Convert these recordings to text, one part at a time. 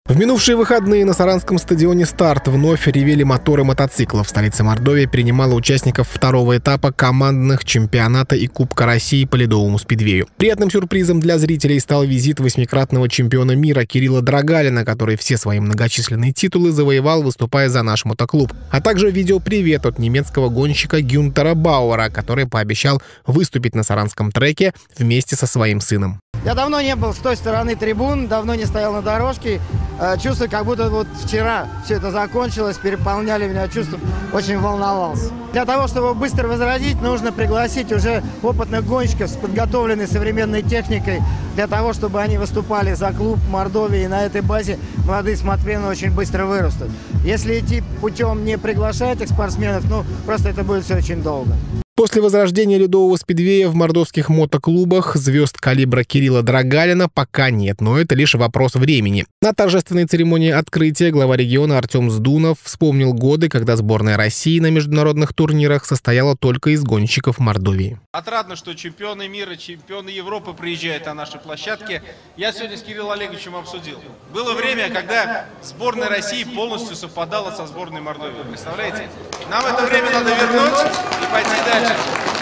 В минувшие выходные на саранском стадионе «Старт» вновь ревели моторы мотоциклов. В столице Мордовии принимала участников второго этапа командных чемпионата и Кубка России по ледовому спидвею. Приятным сюрпризом для зрителей стал визит восьмикратного чемпиона мира Кирилла Драгалина, который все свои многочисленные титулы завоевал, выступая за наш мотоклуб. А также видеопривет от немецкого гонщика Гюнтера Бауэра, который пообещал выступить на саранском треке вместе со своим сыном. Я давно не был с той стороны трибун, давно не стоял на дорожке. Чувствую, как будто вот вчера все это закончилось, переполняли меня чувства, очень волновался. Для того, чтобы быстро возродить, нужно пригласить уже опытных гонщиков с подготовленной современной техникой, для того, чтобы они выступали за клуб Мордовии, и на этой базе молодые спортсмены очень быстро вырастут. Если идти путем не приглашать этих спортсменов, просто это будет все очень долго. После возрождения ледового спидвея в мордовских мотоклубах звезд калибра Кирилла Драгалина пока нет, но это лишь вопрос времени. На торжественной церемонии открытия глава региона Артем Здунов вспомнил годы, когда сборная России на международных турнирах состояла только из гонщиков Мордовии. Отрадно, что чемпионы мира, чемпионы Европы приезжают на наши площадки. Я сегодня с Кириллом Олеговичем обсудил. Было время, когда сборная России полностью совпадала со сборной Мордовии. Представляете? Нам это время надо вернуть и пойти дальше.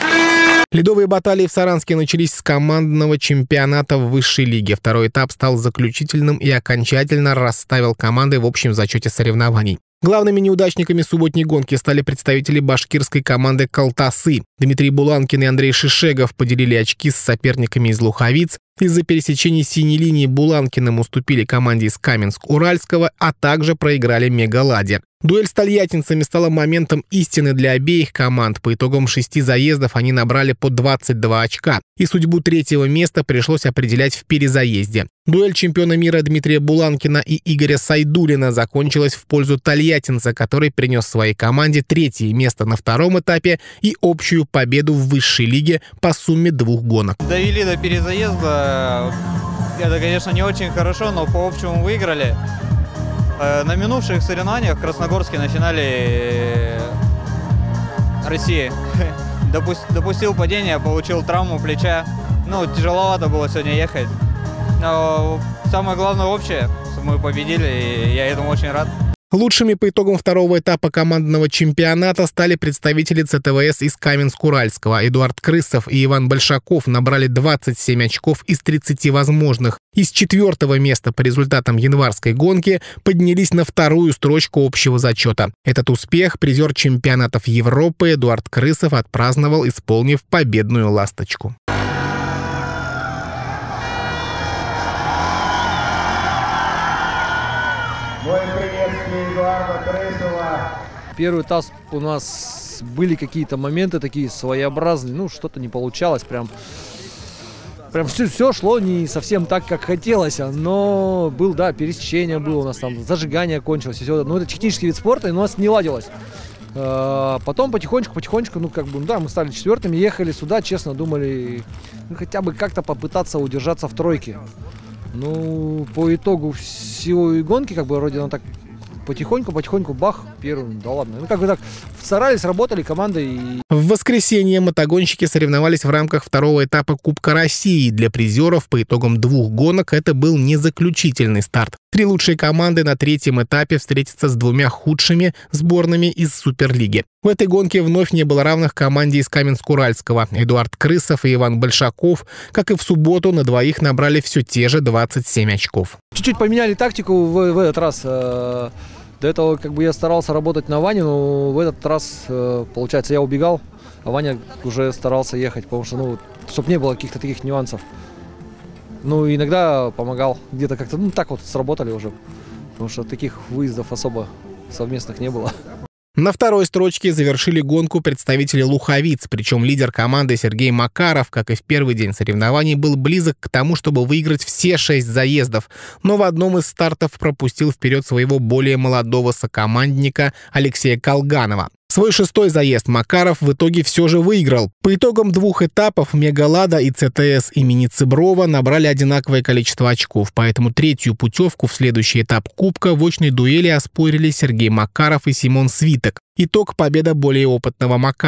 Ледовые баталии в Саранске начались с командного чемпионата в высшей лиге. Второй этап стал заключительным и окончательно расставил команды в общем зачете соревнований. Главными неудачниками субботней гонки стали представители башкирской команды «Калтасы». Дмитрий Буланкин и Андрей Шишегов поделили очки с соперниками из Луховиц. Из-за пересечения синей линии Буланкиным уступили команде из Каменск-Уральского, а также проиграли Мегаладе. Дуэль с тольяттинцами стала моментом истины для обеих команд. По итогам 6 заездов они набрали по 22 очка. И судьбу третьего места пришлось определять в перезаезде. Дуэль чемпиона мира Дмитрия Буланкина и Игоря Сайдулина закончилась в пользу тольяттинца, который принес своей команде третье место на втором этапе и общую победу в высшей лиге по сумме 2 гонок. Довели до перезаезда. Это, конечно, не очень хорошо, но по общему выиграли. На минувших соревнованиях в Красногорске на финале России допустил падение, получил травму плеча. Тяжеловато было сегодня ехать. Но самое главное общее, что мы победили, и я этому очень рад. Лучшими по итогам второго этапа командного чемпионата стали представители ЦТВС из Каменск-Уральского. Эдуард Крысов и Иван Большаков набрали 27 очков из 30 возможных. Из 4-го места по результатам январской гонки поднялись на 2-ю строчку общего зачета. Этот успех призер чемпионатов Европы Эдуард Крысов отпраздновал, исполнив победную ласточку. Первый этап у нас были какие-то моменты такие своеобразные, что-то не получалось, прям все шло не совсем так, как хотелось, но пересечение было у нас, там зажигание кончилось, все, это технический вид спорта, и у нас не ладилось. Потом потихонечку, мы стали 4-ми, ехали сюда, честно, думали, хотя бы как-то попытаться удержаться в тройке. По итогу всей гонки, вроде она так потихоньку, бах, первым, да ладно. Старались, работали командой. В воскресенье мотогонщики соревновались в рамках второго этапа Кубка России. Для призеров по итогам 2 гонок это был не заключительный старт. 3 лучшие команды на 3-м этапе встретятся с 2 худшими сборными из Суперлиги. В этой гонке вновь не было равных команде из Каменск-Уральского. Эдуард Крысов и Иван Большаков, как и в субботу, на двоих набрали все те же 27 очков. Чуть-чуть поменяли тактику в этот раз. До этого я старался работать на Ване, но в этот раз, получается, я убегал, а Ваня уже старался ехать, потому что, чтобы не было каких-то таких нюансов. Иногда помогал, где-то как-то, сработали уже, потому что таких выездов особо совместных не было. На 2-й строчке завершили гонку представители Луховиц, причем лидер команды Сергей Макаров, как и в первый день соревнований, был близок к тому, чтобы выиграть все 6 заездов, но в одном из стартов пропустил вперед своего более молодого сокомандника Алексея Колганова. Свой 6-й заезд Макаров в итоге все же выиграл. По итогам 2 этапов Мегалада и ЦТС имени Цыброва набрали одинаковое количество очков, поэтому 3-ю путевку в следующий этап Кубка в очной дуэли оспорили Сергей Макаров и Симон Свиток. Итог — победа более опытного Макарова.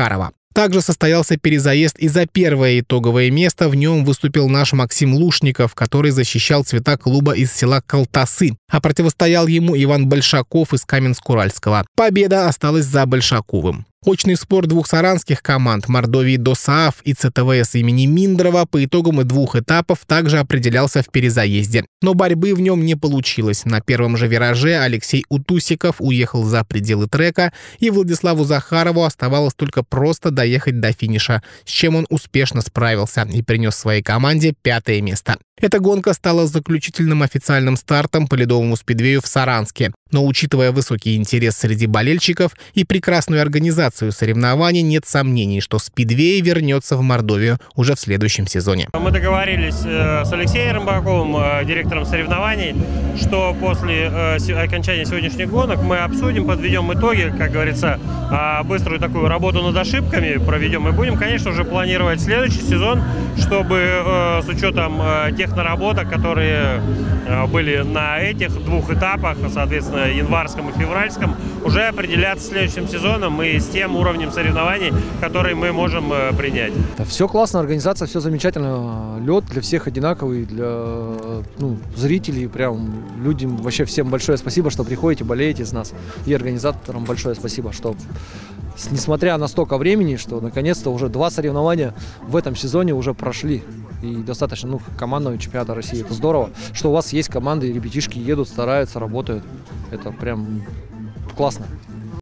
Также состоялся перезаезд и за первое итоговое место. В нем выступил наш Максим Лушников, который защищал цвета клуба из села Колтасы, а противостоял ему Иван Большаков из Каменск-Уральского. Победа осталась за Большаковым. Очный спор двух саранских команд Мордовии ДОСААФ и ЦТВС имени Миндрова по итогам двух этапов также определялся в перезаезде. Но борьбы в нем не получилось. На первом же вираже Алексей Утусиков уехал за пределы трека, и Владиславу Захарову оставалось только просто доехать до финиша, с чем он успешно справился и принес своей команде 5-е место. Эта гонка стала заключительным официальным стартом по ледовому спидвею в Саранске. Но учитывая высокий интерес среди болельщиков и прекрасную организацию соревнований, нет сомнений, что спидвей вернется в Мордовию уже в следующем сезоне. Мы договорились с Алексеем Рымбаковым, директором соревнований, что после окончания сегодняшних гонок мы обсудим, подведем итоги, как говорится, быструю такую работу над ошибками проведем и будем, конечно, уже планировать следующий сезон, чтобы с учетом тех наработок, которые были на этих двух этапах, соответственно, январском и февральском, уже определяться следующим сезоном и с тем уровнем соревнований, который мы можем принять. Да, все классно, организация, все замечательно. Лед для всех одинаковый, для зрителей, прям людям вообще всем большое спасибо, что приходите, болеете с нас. И организаторам большое спасибо, что несмотря на столько времени, что наконец-то уже 2 соревнования в этом сезоне уже прошли. И достаточно командного чемпионата России. Это здорово, что у вас есть команды, и ребятишки едут, стараются, работают. Это прям классно.